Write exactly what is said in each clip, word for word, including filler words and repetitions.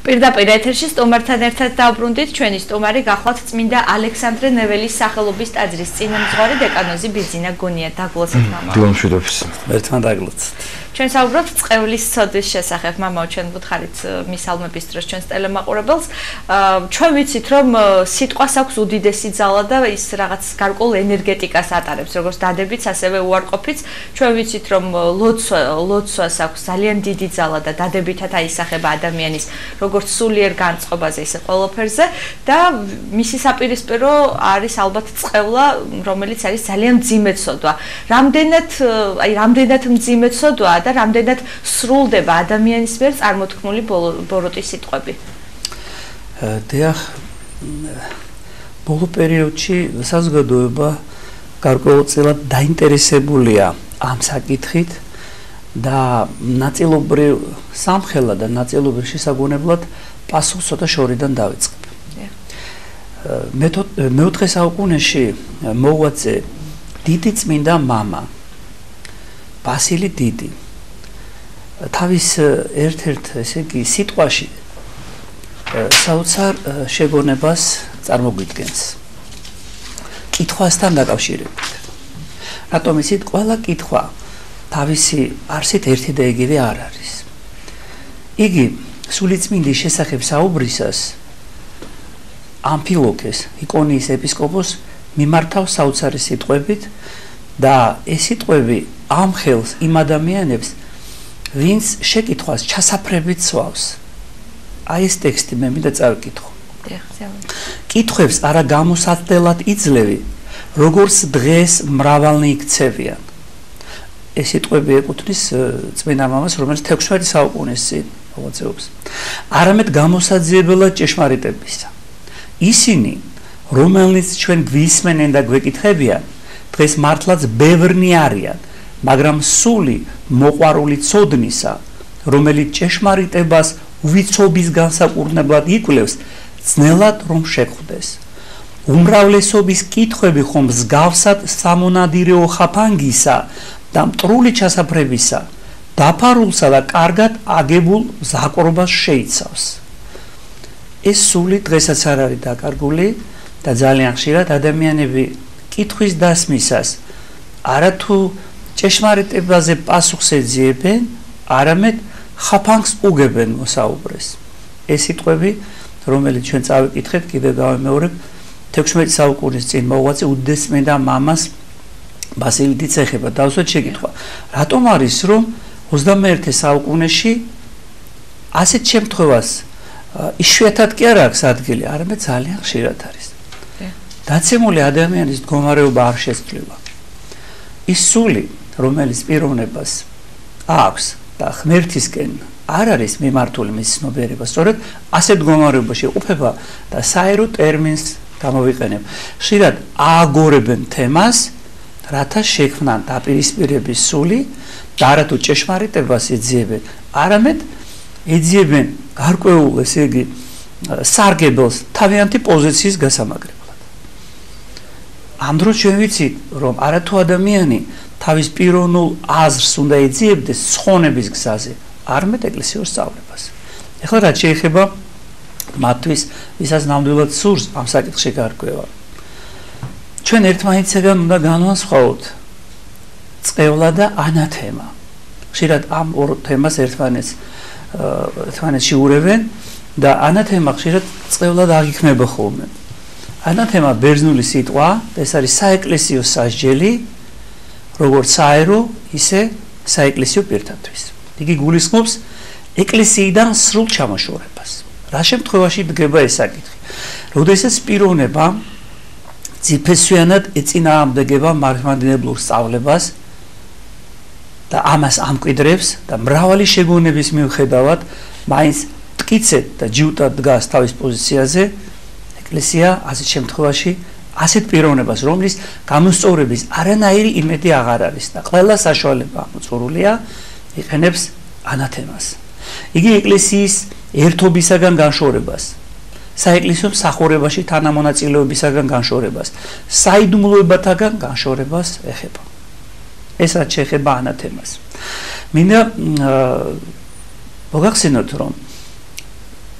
პირდაპირ ეთერში სტუმართან ერთად დავბრუნდით ჩვენი სტუმარი გახლავთ წმინდა ალექსანდრე ნეველის სახელობის ტაძრის წინამძღვარი დეკანოზი ბიძინა გონია. დაგლოცეთ მამა. დილომშვიდობის. ერთმან დაგლოცეთ. ჩვენ საუბრობთ წყევლის ცოდვის შესახებ. მამა, ჩვენ ვუთხარით მისალმების დროს ჩვენს ტელემაყურებელს. ჩვენ ვიცით რომ სიტყვას აქვს უდიდესი ძალა და ის რაღაც გარკვეულ ენერგეტიკას ატარებს, როგორც დადებიც, ასევე უარყოფით. ჩვენ ვიცით რომ ლოცვა ლოცვას აქვს ძალიან დიდი ძალა და დადებითად აისახება ადამიანის როგორც სულიერ განწყობაზე, ისე ყველაფერზე და მისი საპირისპირო არის ალბათ წყევლა, რომელიც არის ძალიან მძიმე ცოდვა. რამდენად, აი, რამდენად მძიმე ცოდვაა და რამდენად სრულდება ადამიანის მიერ წარმოთქმული ბოროტის სიტყვები. დიახ, ბოლო პერიოდში საზოგადოება გარკვეულწილად დაინტერესებულია ამ საკითხით და ნაწილობრივ სამხელა და ნაწილობრივ შესაგონებლად პასუხს ცოტა შორიდან დავიწყებ. მეოთხე საუკუნეში მოღვაწე დიდი წმინდა მამა ბასილი დიდი თავის ერთ-ერთ ესე იგი სიტყვაში საოცარ შეგონებას წარმოგვიდგენს კითხვასთან დაკავშირებით. რატომ იცით, ყველა კითხვა თავისი არსით ერთი და იგივე არ არის. იგი სულიწმინდის შესახებ საუბრისას ამფილოქეს იკონიის ეპისკოპოს მიმართავს საოცარი სიტყვებით და ეს სიტყვები ამხელს იმ ადამიანებს, ვინც შეკითხვას ჩასაფრებით სვავს. აი ეს ტექსტი მე მინდა წავიკითხო. კითხვებს არა გამოსაცდელად იძლევი, როგორც დღეს მრავალნი იქცევიან. ეს სიტყვები ეკუთვნის წმინდა მამას, რომელიც თექვსმეტი საუკუნის წინ მოღვაწეობს. არამედ გამოსაძიებელად ჭეშმარიტებისა. ისინი, რომელნიც ჩვენ გვისმენენ და გვეკითხებიან, დღეს მართლაც ბევრნი არიან, მაგრამ სული მოყვარული ცოდნისა, რომელიც ჭეშმარიტებას უვიცობის განსაკურნებლად იკვლევს, ძნელად რომ შეხვდეს. უმრავლესობის კითხვები ხომ მსგავსად სამონადირეო ხაფანგისა და მტრული ჩასაფრებისა, დაფარულსა და კარგად აგებულ მზაკრობას შეიცავს. ეს სული დღესაც არ არის დაკარგული და ძალიან ხშირად ადამიანები კითხვის დასმისას არათუ ჭეშმარიტებაზე პასუხს ეძიებენ, არამედ ხაფანგს უგებენ მოსაუბრეს. ეს სიტყვები, რომელიც ჩვენ წავიკითხეთ, კიდევ გავიმეორებ, თექვსმეტი საუკუნის წინ მოღვაწე უდიდეს წმინდა მამას ბასილი დიდს ეხება. დავსვათ შეკითხვა. რატომ არის რომ ოცდამეერთე საუკუნეში ასეთ შემთხვევას იშვიათად კი არ აქვს ადგილი, არამედ ძალიან ხშირად არის. დაცემული ადამიანის მდგომარეობა არ შეცვლება. ის სული, რომელიც პიროვნებას აქვს და ღმერთისკენ არ არის მიმართული მის ცნობიერებას, სწორედ ასეთ მდგომარეობაში იყოფება და საერო ტერმინს გამოვიყენებ. ხშირად ააგორებენ თემას, რათა შექმნან დაპირისპირების სული და არათუ ჭეშმარიტებას ეძიებენ, არამედ ეძიებენ გარკვეულ, ესე იგი, სარგებელს თავიანთი პოზიციის გასამაგრებლად. ამ დროს ჩვენ ვიცით, რომ არათუ ადამიანი თავის პიროვნულ აზრს უნდა ეძიებდეს ცხონების გზაზე, არამედ ეკლესიურ სწავლებას. ეხლა რაც შეეხება მათთვის, ვისაც ნამდვილად სურს ამ საკითხში გარკვევა. ჩვენ ერთმანეთისგან უნდა განვასხვაოთ წყევლა და ანათემა. ხშირად ამ ორ თემას ერთმანეთს ერთმანეთში ურევენ და ანათემა ხშირად წყევლად აღიქმნება ხოლმე. ანათემა ბერძნული სიტყვა, ეს არის საეკლესიო სასჯელი, როგორც საერო, ისე საეკლესიო პირთათვის. იგი გულისხმობს ეკლესიიდან სრულ ჩამოშორებას. რა შემთხვევაში დგება ეს საკითხი? როდესაც პიროვნება ძიფესვიანად ეწინააღმდეგება მართლმადიდებლურ სწავლებას და ამას ამკვიდრებს და მრავალი შეგონების მიუხედავად მაინც მტკიცედ და ჯიუტად დგას თავის პოზიციაზე, ეკლესია ასეთ შემთხვევაში ასეთ პიროვნებას, რომლის გამოსწორების არანაირი იმედი აღარ არის და ყველა საშუალება მოწურულია, იყენებს ანათემას. იგი ეკლესიის ერთობისაგან განშორებას, საეკლესიო მსახურებაში თანამონაწილეობისაგან განშორებას, საიდუმლოებათაგან განშორებას ეხება. ეს რაც შეეხება ანათემას. მინდა მოგახსენოთ, რომ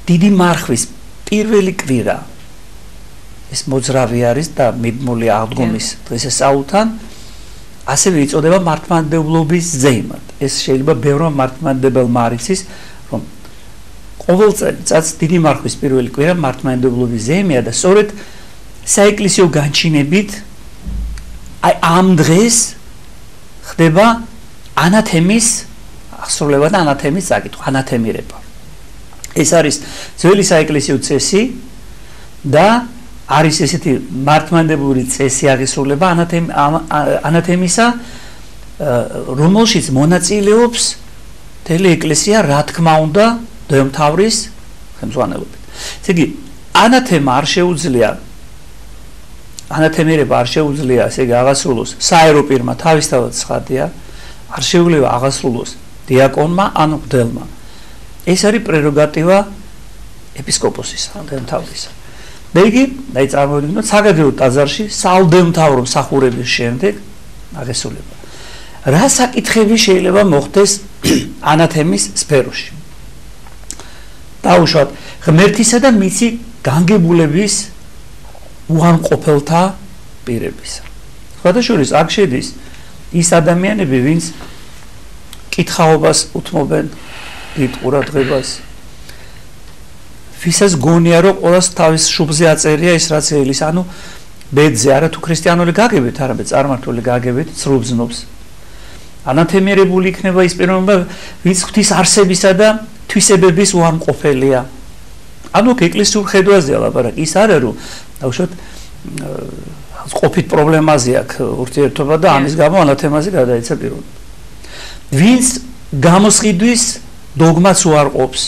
დიდი მარხვის პირველი კვირა ეს მოძრავი არის და მიდმული აღდგომის დღესასწაულთან ასევე იწოდება მართლმადიდებლობის ზეიმად. ეს შეიძლება ბევრმა მართლმადიდებელმა არ იცის, რომ ყოველ წელს დიდი მარხვის პირველი კვირა მართლმადიდებლობის ზეიმია და სწორედ საეკლესიო განჩინებით აი ამ დღეს ხდება ანათემის აღსრულება და ანათემის საკითხი, ანათემირება. ეს არის ძველი საეკლესიო წესი და არის ესეთი მართლმადიდებლური წესი აღესრულება ანათემისა, რომელშიც მონაწილეობს მთელი ეკლესია, რა თქმა უნდა, დეომთავრის ხელმძღვანელობით. ესე იგი, ანათემა არ შეუძლია ანათემირება არ შეუძლია, ესე იგი, აღასრულოს საერო პირმა, თავისთავად ცხადია, არ შეუძლია აღასრულოს დიაკონმა ან მღვდელმა. ეს არის პრეროგატივა ეპისკოპოსისა, დეომთავრისა. მე იგი, აი წარმოვიდგინოთ, საგადეო ტაძარში სალდეომთავრო მსახურების შემდეგ აღესრულება. რა საკითხები შეიძლება მოხდეს ანათემის სფეროში? დაუშვათ ღმერთისა და მიცი განგებულების უარყოფელთა პირებისა. სხვადასხვა აქ შედის ის ადამიანები, ვინც კითხაობას უთმობენ დიდ ყურადღებას, ვისაც გონია რომ ყოველს თავის შუბზე აწერია ის რაც ელის, ანუ ბედზე, არა თუ ქრისტიანული გაგებით, არამედ წარმართული გაგებით ცრუბზნობს. ანათემირებული იქნება ის პიროვნება, ვინც ღვთის არსებისა და თვისებების უარყოფელია. ანუ ეკლესიურ ხედვაზეა ლაპარაკი, ის არა რომ დავუშვათ ყოფით პრობლემაზე აქვს ურთიერთობა და ამის გამო ანათემაზე გადაეცა პიროვნება. ვინც გამოსყიდვის დოგმას უარყოფს,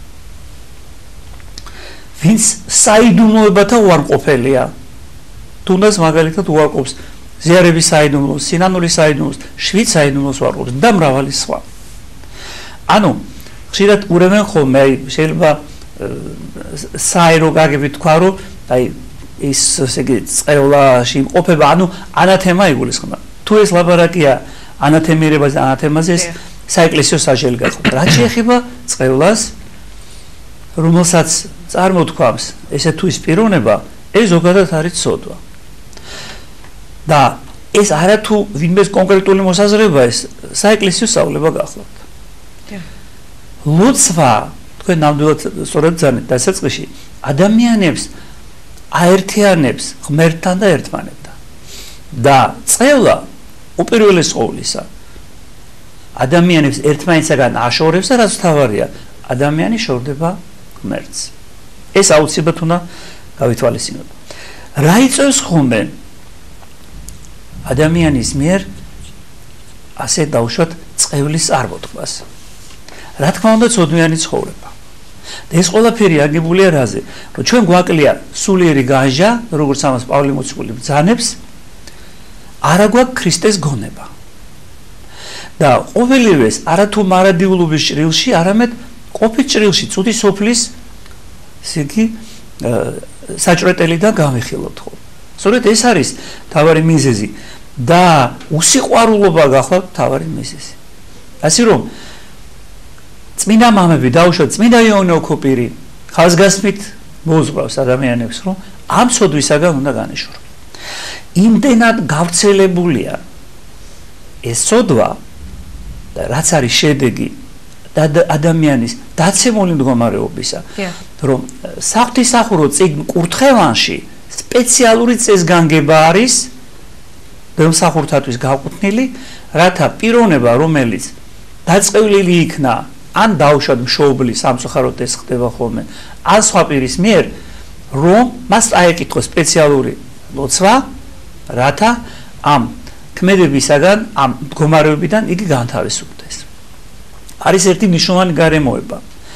ვინც საიდუმლოებათა უარყოფელია, თუნდაც მაგალითად უარყოფს ზიარების საიდუმლოს, სინანულის საიდუმლოს, შვიდ საიდუმლოს უარყოფს და მრავალი სხვა. ანუ ხშირად ურევენ ხოლმე, აი შეიძლება საერო გაგებით თქვა, რომ აი ის ესე იგი წევლაში იმყოფება, ანუ ანათემა იგულისხმება. თუ ეს ლაბარაკია ანათემირებაზე, ანათემაზე ეს საეკლესიო საჯელი გახდა. რაც შეეხება წევლას, რომელსაც წარმოთქვამს ესე თუ ის პიროვნება, ეს ზოგადად არის ცოდვა. და ეს არა თუ ვინმეს კონკრეტული მოსაზრება, ეს საეკლესიო სწავლება გახლავთ. ლოცვა, თქვენ ნამდვილად სწორად ძანეთ დასაწყისში, ადამიანებს აერთიანებს ღმერთთან და ერთმანეთთან. და წევლა უპირველეს ყოვლისა ადამიანებს ერთმანეთსაგან აშორებს და რაც თავარია, ადამიანი შორდება ღმერთს. ეს აუცილებლად უნდა გავითვალისწინოთ. რა იწევს ხოლმე ადამიანის მიერ ასე დაუშვათ წევლის წარმოთქმას? რა თქმა უნდა, ცოდნიანი ცხოვრება. და ეს ყველაფერი აგებულია რაზე? რომ ჩვენ გვაკლია სულიერი განჟა, როგორც ამას პავლე მოციქული ბრძანებს, არა გვაქვს ქრისტეს გონება. და ყოველივეს არა თუ მარადიულობის ჭრილში, არამედ ყოფით ჭრილში, ცუდი სოფლის, ესე იგი, საჭრეტელიდან გამიხილოთ ხოლმე. სწორედ ეს არის თავარი მიზეზი და უსიყვარულობა გახლავთ თავარი მიზეზი. ასე რომ წმინდა მამები დაუშვათ წმინდა იოანე ოქოპირი ხაზგასმით მოუძღვრავს ადამიანებს, რომ ამ ცოდვისაგან უნდა განეშორონ. იმდენად გავრცელებულია ეს ცოდვა და რაც არის შედეგი ადამიანის დაცემული მდგომარეობისა, რომ საღვთისმსახურო წიგნ კურთხევანში სპეციალური წესგანგება არის დემსახურთათვის გაყუთნილი, რათა პიროვნება, რომელიც დაწყევლილი იქნა ან დაუშვათ მშობლის სამწუხაროდ ეს ხდება ხოლმე, ან სხვა პირის მიერ, რომ მას აეკითხოს სპეციალური ლოცვა, რათა ამ ქმედებისაგან, ამ მდგომარეობიდან იგი განთავისუფლდეს. არის ერთი მნიშვნელოვანი გარემოება.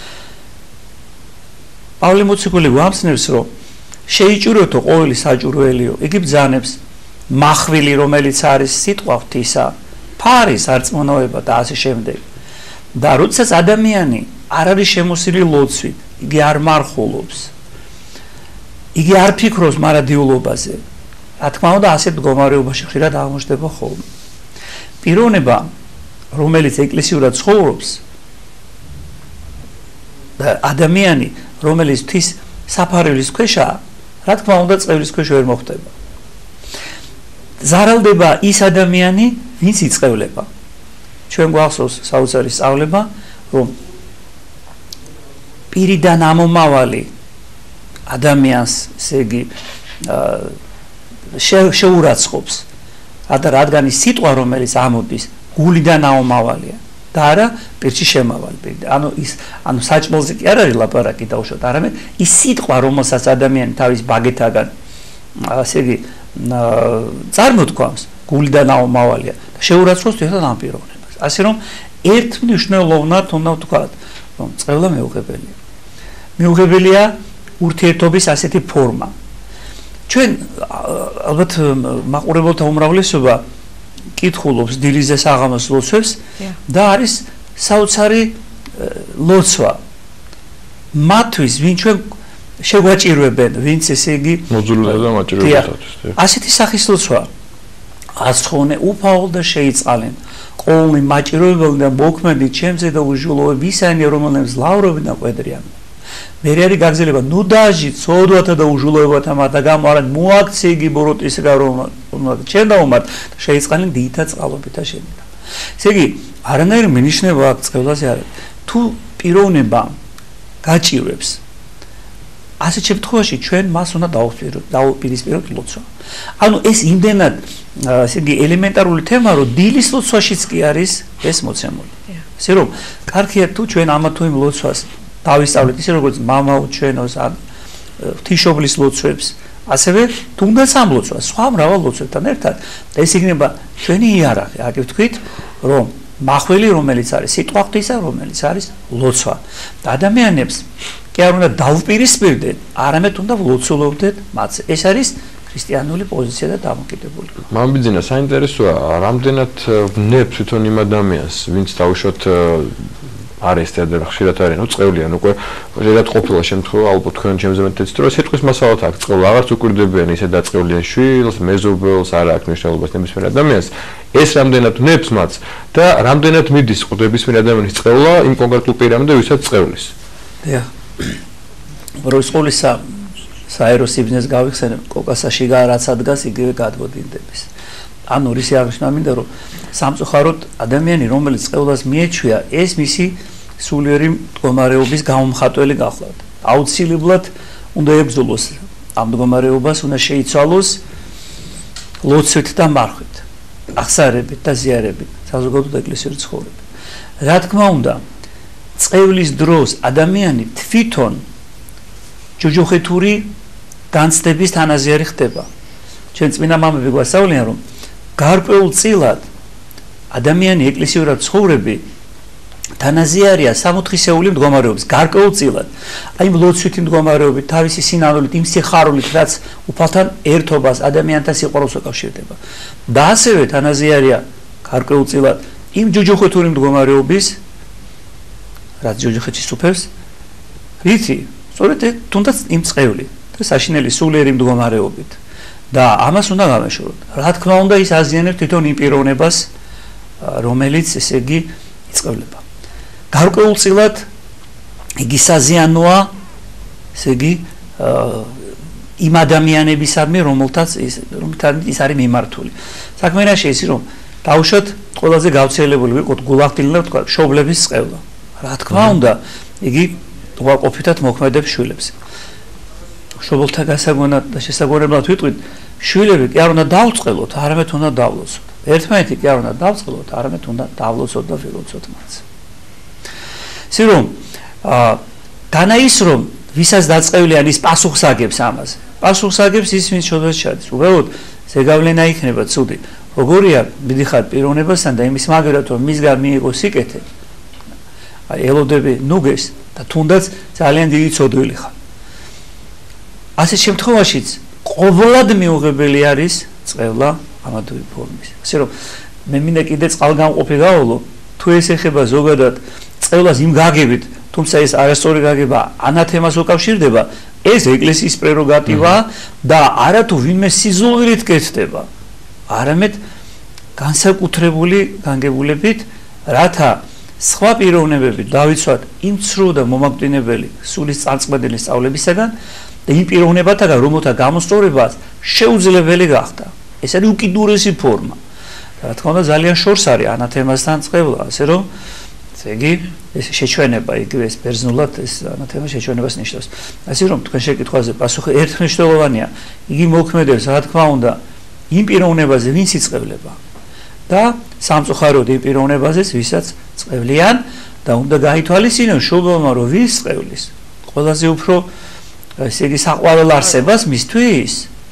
პავლე მოციქული გვამცნობს, რომ შეიჭუროთო ყოველი საჭურველიო, იგი ბრძანებს მახვილი, რომელიც არის სიტყვა ღვთისა, ფარის არწმუნოება და ასე შემდეგ. და როდესაც ადამიანი არ არის შემოსილი ლოცვით, იგი არ მარხულობს, იგი არ ფიქრობს მარადიულობაზე, რა თქმა უნდა, ასეთ მდგომარეობაში ხშირად აღმოჩნდება ხოლმე. პიროვნება, რომელიც ეკლესიურად ცხოვრობს და ადამიანი რომელიც ღვთის საფარელის ქვეშაა, რა თქმა უნდა, წყევლის ქვეშ ვერ მოხვდება. ზარალდება ის ადამიანი, ვინც იწყევლება. ჩვენ გვახსოვს საოცარი სწავლება, რომ პირიდან ამომავალი ადამიანს, ესე იგი, შეურაცხყოფს. ადა რადგან ის სიტყვა, რომელიც ამოდის, გულიდან ამომავალია და არა პირში შემავალი. ანუ ის, ანუ საჭმელზე კი არ არის ლაპარაკი დაუშვათ, არამედ ის სიტყვა, რომელსაც ადამიანი თავის ბაგეთაგან, ასე იგი, წარმოთქვამს, გულიდან ამომავალია და შეურაცხყოფს ერთად ამ პიროვნებას. ასე რომ ერთ მნიშვნელოვნად უნდა ვთქვათ, რომ წყევლა მეუღებელია. მეუღებელია ურთიერთობის ასეთი ფორმა. ჩვენ ალბათ მაყურებელთა უმრავლესობა კითხულობს დილის საღამოს ლოცვებს და არის საოცარი ლოცვა. მათთვის, ვინ ჩვენ შეგვაჭირვებენ, ვინც ესე იგი მოძულება და მაჭირვებისათვის. ასეთი სახის ლოცვა. აცხონე უფაულ და შეიწყალენ. ყოველი მაჭირვებელი და მოქმედი ჩემზე და უშულოვები ისანი, რომელნებს ლავრობენ და ყვედრიან. მერე არის გაგზელება, ნუ დაჟი, ცოდვათა და უშულოვებათა მათა გამო არა მოაქცეგი ბოროტის გარომა, ჩვენ დავუმართ და შეიწყალენ დითა წყალობითა შენიდა. ესე იგი, არანაირი მინიშნება აქ წყევლაზე არ არის. თუ პიროვნება გაჭირვებს, ასეთ შემთხვევაში ჩვენ მას უნდა დავუპირისპიროთ ლოცვა. ანუ ეს იმდენად, ესე იგი, ელემენტარული თემა, რომ დილის ლოცვაშიც კი არის ეს მოცემული. ესე რომ, კარგია თუ ჩვენ ამა თუ იმ ლოცვას დავისწავლეთ, ისე როგორც მამა უჩვენოს ან ღვთისმშობლის ლოცვებს, ასევე თუნდაც ამ ლოცვას, სხვა მრავალ ლოცვებთან ერთად, და ეს იქნება ჩვენი იარაღი, აქ ვთქვით, რომ მახვილი, რომელიც არის სიტყვა ღვთისა, რომელიც არის ლოცვა. და ადამიანებს კი არ უნდა დავუპირისპირდეთ, არამედ უნდა ვლოცულობდეთ მათზე. ეს არის ქრისტიანული პოზიცია და დამოკიდებული. მამბიძინა, საინტერესოა, რამდენად ვნებ თვითონ იმ ადამიანს, ვინც დაუშვათ არის და ხშირად არის, ნუ წყევლიან უკვე შეიძლება ყოფილა შემთხვევა, ალბათ თქვენ ჩემზე მეტიც რომ სიტყვის მასალათ აქვს, წყევლა აღარც უკურდებიან ისე დაწყევლიან შვილს, მეზობელს, არ აქვს მნიშვნელობას ნებისმიერ ადამიანს. ეს რამდენად ვნებს მათ და რამდენად მიდის ყდებისმიერ ადამიანის წყევლა იმ კონკრეტულ პირამდე, ვისაც წყევლის. დიახ. როის ყოლისა საერო სიბნეს გავიხსენებ, კოკასაში რაც ადგას, იგივე გადმოდინდების. ანუ რისი აღნიშნა მინდა, რომ სამწუხაროდ ადამიანი, რომელიც წყევლას მიეჩვია, ეს მისი სულიერი მდგომარეობის გამომხატველი გახლავთ. აუცილებლად უნდა ებრძოლოს ამ მდგომარეობას, უნდა შეიცვალოს ლოცვით და მარხვით, აღსარებით და ზიარებით, საზოგადოებრივ ეკლესიური ცხოვრებით. რა თქმა უნდა, წყევლის დროს ადამიანი თვითონ ჯოჯოხეთური განცდების თანაზიარი ხდება. ჩვენ წმინდა მამები გვასწავლიან, რომ გარკვეულ წილად ადამიანი ეკლესიურად ცხოვრები თანაზიარია სამოთხისეული მდგომარეობის, გარკვეულ წილად. აი ლოცვითი მდგომარეობით, თავისი სინანულით, იმ სიხარულით, რაც უფალთან ერთობას, ადამიანთან სიყვარულს უკავშირდება. და ასევე თანაზიარია გარკვეულ წილად იმ ჯოჯოხეთური მდგომარეობის, რაც ჯოჯოხეთში სუფევს, რითი? სწორედ თუნდაც იმ წყევლი და საშინელი სულიერი მდგომარეობით. და ამას უნდა გამეშოროთ. რა თქმა უნდა, ის აზიანებს თვითონ იმ პიროვნებას, რომელიც ესე იგი იწყევლება. გარკვეულწილად იგი საზიანოა, ესე იგი იმ ადამიანებისადმი, რომელთაც ის რომელთაც ის არის მიმართული. საქმე რაშია ის, რომ დაუშვათ ყველაზე გავრცელებული ვიყოთ გულახდილი და თქვა მშობლების წყევლა. რა თქმა უნდა, იგი უარყოფითად მოქმედებს შვილებს. მშობელთა გასაგონად და შესაძლებლად ვიტყვით, შვილები კი არ უნდა დავწყელოთ, არამედ უნდა დავლოცოთ. ერთმანეთი კი არ უნდა დავწყელოთ, არამედ უნდა დავლოცოთ და ვილოცოთ მათ. ისე რომ განა ის რომ ვისაც დაწყევლიან ის პასუხს აგებს ამაზე. პასუხს აგებს ის ვინც შობელს ჩადის. უბრალოდ ზეგავლენა იქნება ცუდი. როგორია მიდიხარ პიროვნებასთან და იმის მაგერად რომ მისგან მიიღო სიკეთე. აი ელოდები ნუგეს და თუნდაც ძალიან დიდი ცოდვილი ხარ. ასეთ შემთხვევაშიც ყოვლად მიუღებელი არის წყევლა ამათური ფორმის. ასე რომ მე მინდა კიდე წყალგამყოფი გავოლო, თუ ეს ეხება ზოგადად წყევლას იმ გაგებით, თუმცა ეს არასწორი გაგება ანათემას უკავშირდება, ეს ეკლესიის პრეროგატივაა და არათუ ვინმე სიზულვილით კეთდება, არამედ განსაკუთრებული განგებულებით, რათა სხვა პიროვნებები დავიცვათ იმ ცრუ და მომაკვდინებელი სულის წარწმენდელი სწავლებისაგან და იმ პიროვნებათაგან, რომელთა გამოსწორებაც შეუძლებელი გახდა. ეს არის უკიდურესი ფორმა. რა თქმა უნდა, ძალიან შორს არის ანათემასთან წყევლა, ასე რომ ესე იგი ეს შეჩვენება იგივე ეს ბერძნულად ეს ანათემა შეჩვენებას ნიშნავს. ასე რომ თქვენ შეკითხვაზე პასუხი ერთმნიშვნელოვანია. იგი მოქმედებს, რა თქმა უნდა, იმ პიროვნებაზე, ვინც იწევლება და სამწუხაროდ იმ პიროვნებაზეც, ვისაც წევლიან და უნდა გაითვალისწინონ შუბლმა, რომ ვის წევლის. ყველაზე უფრო ესე იგი საყვარელ არსებას მისთვის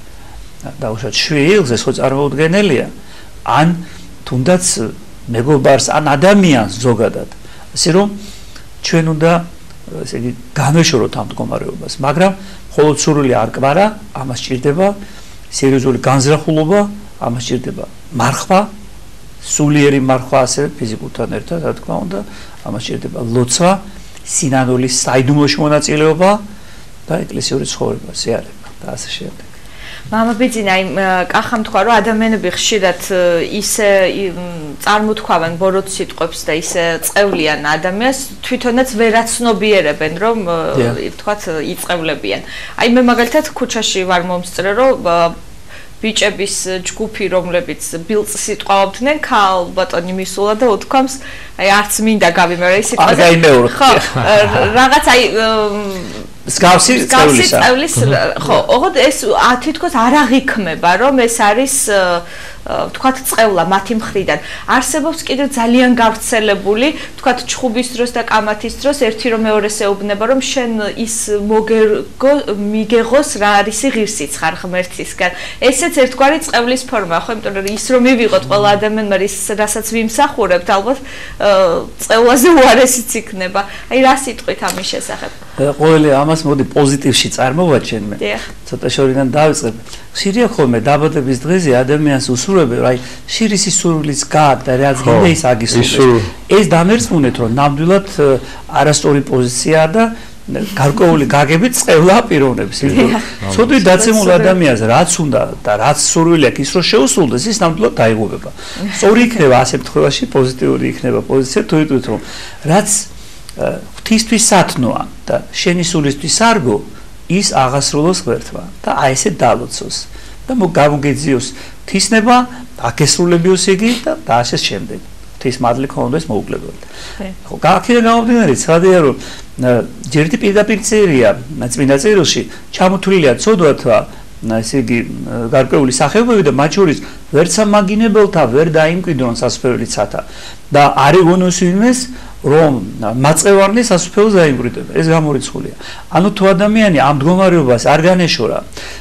დაუშვათ შვილს, ეს ხო წარმოუდგენელია. ან თუნდაც მეგობარს, ან ადამიანს ზოგადად. ასე რომ ჩვენ უნდა ესე იგი განვეშოროთ ამ მდგომარეობას, მაგრამ მხოლოდ სურვილი არ კვარა, ამას სჭირდება სერიოზული განზრახულობა, ამას სჭირდება მარხვა, სულიერი მარხვა ასევე ფიზიკურთან ერთად, რა თქმა უნდა, ამას სჭირდება ლოცვა, სინანულის საიდუმლოში მონაწილეობა და ეკლესიური ცხოვრება, ზიარება და ასე შემდეგ. მამა ბიძინა, აი კახამ თქვა, რომ ადამიანები ხშირად ისე წარმოთქვამენ ბოროტ სიტყვებს და ისე წევლიან ადამიანს, თვითონაც ვერაცნობიერებენ, რომ თქვათ იწევლებიან. აი მე მაგალითად ქუჩაში ვარ მომსწრე, რომ ბიჭების ჯგუფი, რომლებიც ბილწ სიტყვავდნენ, ქალ ბატონი მისულა და უთქვამს, აი არც მინდა გავიმეორე ის სიტყვაზე. ხო, რაღაც აი სკავსი წევლის ხო, ოღონდ ეს თითქოს არ აღიქმება, რომ ეს არის თქვათ წევლა მათი მხრიდან. არსებობს კიდევ ძალიან გავრცელებული, თქვათ ჩხუბის დროს და კამათის დროს ერთი რომ მეორეს ეუბნება, რომ შენ ის მოგერგო მიგეღოს რა არის ღირსიც ხარ ღმერთისგან. ესეც ერთგვარი წევლის ფორმაა, ხო, იმიტომ რომ ის რომ მივიღოთ ყველა ადამიანმა ის რასაც ვიმსახურებთ, ალბათ წევლაზე უარესიც იქნება. აი რა სიტყვით ამის შესახებ? ყოველი ამას მოდი პოზიტივში წარმოვაჩენმე. ცოტა შორიდან დავიწყებ. ხშირია ხოლმე დაბადების დღეზე ადამიანს უსურვებენ, აი შირისი სურვილის გად და რაც გინდა ის აგისურვებს. ეს დამერწმუნეთ, რომ ნამდვილად არასწორი პოზიციაა და გარკვეული გაგებით წევლა პიროვნებს. ცოტა დაცემულ ადამიანს რაც უნდა და რაც სურვილი აქვს ის რომ შეუსრულდეს, ის ნამდვილად დაიღუპება. სწორი იქნება ასეთ შემთხვევაში პოზიტიური იქნება პოზიცია, თუ იტყვით რომ რაც ღვთისთვის სათნოა და შენი სულისთვის სარგო, ის აღასრულოს ღმერთმა და აი ესე დალოცოს და მოგამოგეძიოს თისნება, აკესრულებიოს იგი და ასე შემდეგ. ღვთის მადლი ქონდეს მოუკლებლად. ხო, აქედან გამომდინარე, ცხადია რომ ჯერტი პირდაპირ წერია წმინდა წერილში ჩამოთვლილია ცოდვათა ესე იგი გარკვეული სახეობები და მათ შორის ვერც ამაგინებელთა ვერ დაიმკვიდრონ სასუფეველიცათა და არ ეგონოს ვინმეს რომ მაწევარნი სასუფეველს დაიმკვიდრება. ეს გამორიცხულია. ანუ თუ ადამიანი ამ მდგომარეობას არ განეშორა,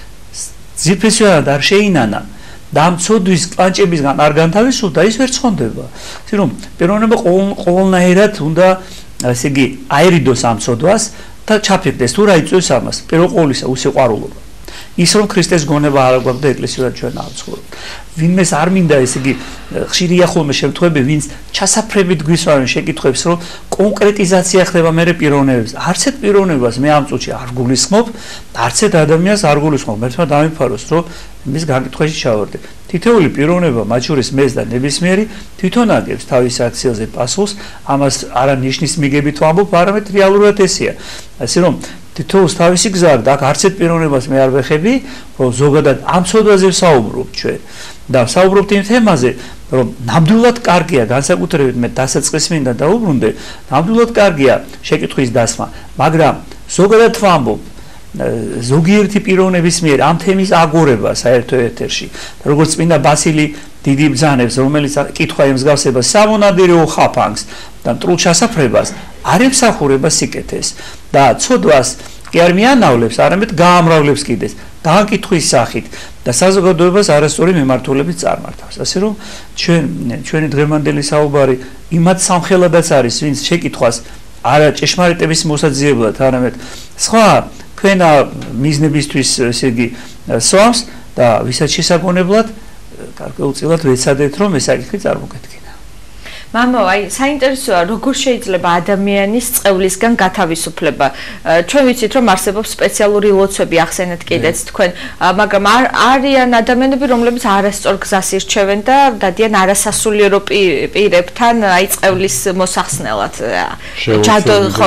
ძიფესვიანად არ შეინანა და ამ ცოდვის კლანჭებისგან არ განთავისუფლდა, ის ვერ ცხონდება. ისე რომ პიროვნება ყოველნაირად უნდა ესე იგი აერიდოს ამ ცოდვას და ჩაფიქდეს თუ რა იწვევს ამას. პირველ ყოვლისა უსიყვარულობა. ის რომ ქრისტეს გონება არ აქვს და ეკლესიურად ჩვენ არ ვცხოვრობთ. ვინმეს არ მინდა ესე იგი ხშირია ხოლმე შემთხვევები, ვინც ჩასაფრებით გვისვარენ შეკითხვებს, რომ კონკრეტიზაცია ხდება მერე პიროვნებებს. არც ერთ პიროვნებას მე ამ წუთში არ გულისხმობ, არც ერთ ადამიანს არ გულისხმობ. მერთმა დამიფაროს, რომ მის განკითხვაში ჩავარდე. თითოეული პიროვნება, მათ შორის მეც და ნებისმიერი, თვითონ აგებს თავის აქციაზე პასუხს, ამას არა ნიშნის მიგებით ვამბობ, არამედ რეალურად ესეა. ასე რომ თითოეულს თავისი გზა აქვს, აქ არც ერთ პიროვნებას მე არ ვეხები, რომ ზოგადად ამ ცოდვაზე ვსაუბრობ ჩვენ და ვსაუბრობთ იმ თემაზე, რომ ნამდვილად კარგია, განსაკუთრებით მე დასაწყის მინდა დაუბრუნდე, ნამდვილად კარგია შეკითხვის დასმა, მაგრამ ზოგადად ვამბობ ზოგიერთი პიროვნების მიერ ამ თემის აგორება საერთო ეთერში, როგორც წმინდა ბასილი დიდი ბრძანებს, რომელიც კითხვა ემსგავსება სამონადირეო ხაფანგს და მტრულ ჩასაფრებას, არ ემსახურება სიკეთეს და ცოდვას კი არ მიანავლებს, არამედ გაამრავლებს კიდეს დააკითხვის სახით და საზოგადოებას არასწორი მიმართულებით წარმართავს. ასე რომ ჩვენ ჩვენი დღევანდელი საუბარი იმათ სამხელადაც არის, ვინც შეკითხვას არა ჭეშმარიტების მოსაძიებლად, არამედ სხვა თქვენა მიზნებისთვის ესე იგი სვამს და ვისაც შესაძლებლად გარკვეულწილად ვეცადეთ რომ ეს საკითხი წარმოგედგინა. მამო, აი, საინტერესოა, როგორ შეიძლება ადამიანის წყევლისგან გათავისუფლება. ჩვენ ვიცით, რომ არსებობს სპეციალური ლოცვები, ახსენეთ კიდეც თქვენ, მაგრამ არიან ადამიანები, რომლებიც არასწორ გზას ირჩევენ და დადიან არასასულიერო პირებთან, აი, წყევლის მოსახსნელად. ჯადო ხო,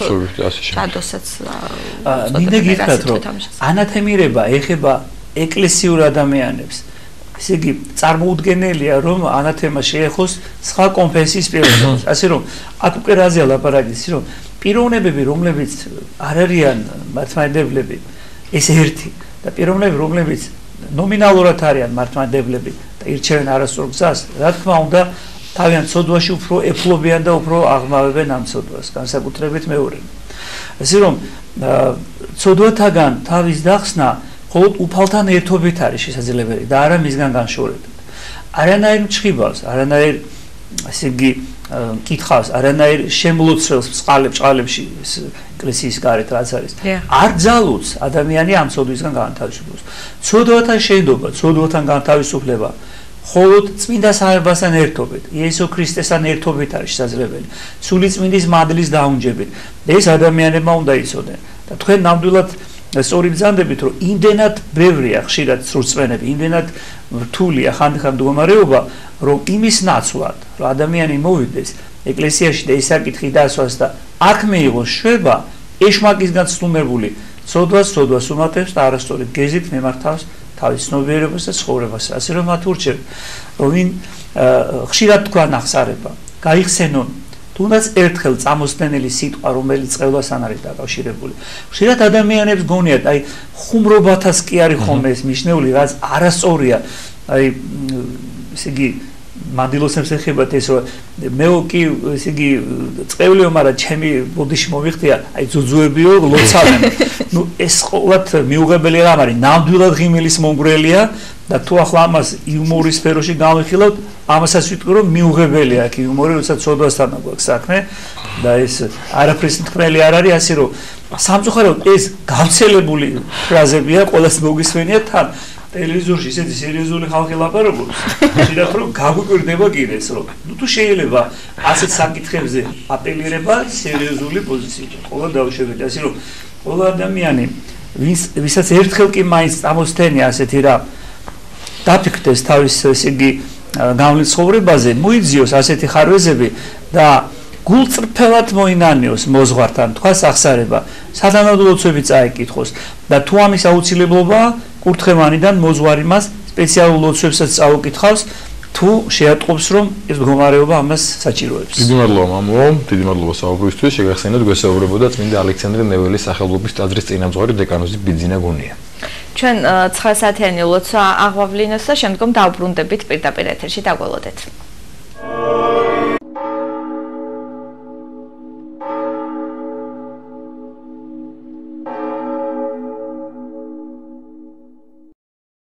ჯადოსაც. მინდა გითხრათ, რომ ანათემირება ეხება ეკლესიურ ადამიანებს. ესე იგი, წარმოუდგენელია, რომ ანათემა შეეხოს სხვა კონფესიის პიროვნებას. ასე რომ, აქ უკვე რაზეა ლაპარაკი, რომ პიროვნებები, რომლებიც არ არიან მართლმადიდებლები, ეს ერთი და პიროვნებები, რომლებიც ნომინალურად არიან მართლმადიდებლები და ირჩევენ არასწორ გზას, რა თქმა უნდა, თავიანთ ცოდვაში უფრო ეფლობიან და უფრო აღმავებენ ამ ცოდვას, განსაკუთრებით მეორე. ასე რომ, ცოდვათაგან თავის დახსნა მხოლოდ უფალთან ერთობით არის შესაძლებელი და არა მისგან განშორებით. არანაირ მჭხიბავს, არანაირ ასე იგი კითხავს, არანაირ შემლოცველს წყალებში ეკლესიის გარეთ რაც არის. არ ძალუძს ადამიანი ამ ცოდვისგან განთავისუფლებს. ცოდვათან შედობა, ცოდვათან განთავისუფლება მხოლოდ წმინდა საერთბასთან ერთობით, იესო ქრისტესთან ერთობით არის შესაძლებელი. სული წმინდის მადლის დაუნჯებით. ეს ადამიანებმა უნდა იცოდნენ და თქვენ ნამდვილად სწორი ბრძანდებით, რომ იმდენად ბევრია ხშირად სრულწმენები, იმდენად რთულია ხანდახან მდგომარეობა, რომ იმის ნაცვლად, რომ ადამიანი მოვიდეს ეკლესიაში და ეს საკითხი დასვას და აქ მეიღოს შვება, ეშმაკისგან ცნობებული ცოდვას, ცოდვას უმატებს და არასწორი გეზით მემართავს თავის ცნობიერებას და ცხოვრებას. ასე რომ მათ ურჩევ, რომ ვინ ხშირად თქვა ნახსარება, გაიხსენონ თუნდაც ერთხელ წამოსდენელი სიტყვა, რომელიც წყევლასთან არის დაკავშირებული. ხშირად ადამიანებს გონიათ, აი ხუმრობათაც კი არის ხოლმე ეს მიჩნეული, რაც არასწორია. აი ესე იგი მანდილოსებს ეხებათ ეს, რომ მეო კი ესე იგი წყევლიო, მაგრამ ჩემი ბოდიში მომიხდია, აი ძუძუებიო, ლოცავენ. ნუ ეს ყოველთ მიუღებელი რამ არის, ნამდვილად ღიმილის მომგვრელია და თუ ახლა ამას იუმორის სფეროში გავიხილავთ, ამასაც ვიტყვი, რომ მიუღებელია აქ იუმორი, როდესაც ცოდვასთან გვაქვს საქმე და ეს არაფრის თქმელი არ არის, ასე რომ სამწუხაროდ ეს გავრცელებული ფრაზებია, ყველას მოგისმენია თან ტელევიზორში ისეთი სერიოზული ხალხი ლაპარაკობს, შეიძლება რომ გაგვიკვირდება კიდეც, რომ ნუ თუ შეიძლება ასეთ საკითხებზე აპელირება სერიოზული პოზიციით, ყველა დაუშვებით, ასე რომ ყველა ადამიანი, ვისაც ერთხელ კი მაინც წამოსდენია ასეთი რა დაფიქრდეს თავის ესე იგი გავლენით ცხოვრებაზე, მოიძიოს ასეთი ხარვეზები და გულწრფელად მოინანიოს მოზღვართან, თქვას ახსარება, სათანადო ლოცვები წაეკითხოს და თუ ამის აუცილებლობაა, კურთხევანიდან მოზღვარი მას სპეციალურ ლოცვებსაც წაუკითხავს, თუ შეატყობს, რომ ეს მდგომარეობა ამას საჭიროებს. დიდი მადლობა მამო, დიდი მადლობა საუბრისთვის, შეგახსენეთ გვესაუბრებოდა წმინდა ალექსანდრე ნეველის სახელობის ტაძრის წინამძღვარი დეკანოზი ბიძინა გუნია. ჩვენ ცხრა საათიანი ლოცვა აღვავლინოს და შემდგომ დავბრუნდებით პირდაპირ ეთერში, დაგველოდეთ.